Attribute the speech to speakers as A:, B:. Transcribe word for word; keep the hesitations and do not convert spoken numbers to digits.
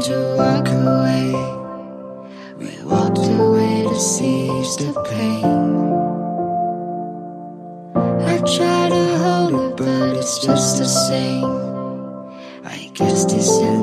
A: to walk away. We walked away to seize the pain. I try to hold it, but it's just the same. I guess this is